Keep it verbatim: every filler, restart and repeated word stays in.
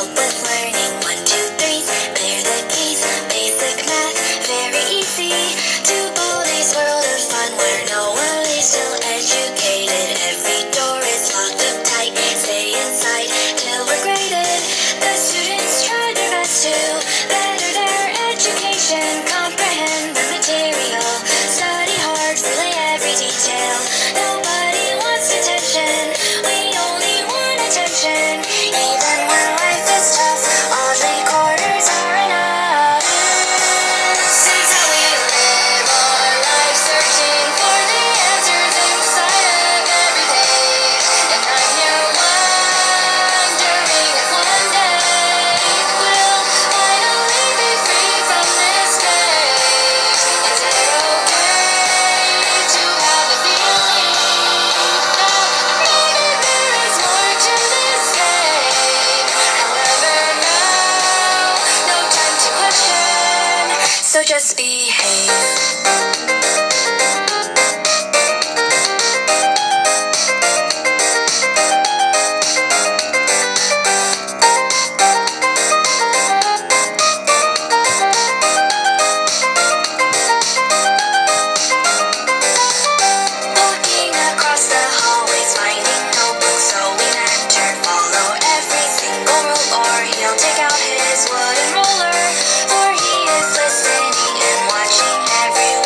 help with learning. One, two, threes, clear the keys. Basic math, very easy. To Baldi's world of fun, where no one is still educated. Every door is locked up tight. Stay inside till we're graded. The students try their best to better their education. Comprehend the material. Study hard, relay every detail. Nobody wants attention. We only want attention. Even when life is tough, all three quarters are enough. Since how we live our life, searching for the answers inside of every page. And I'm here wondering if one day we'll finally be free from this cage. Is it okay to have a feeling that maybe there is more to this game? However, now, no time to question, so just behave. Walking across the hallways, finding notebooks, so we enter. Follow every single rule, or he'll take out his wooden roller. For he is listening and watching every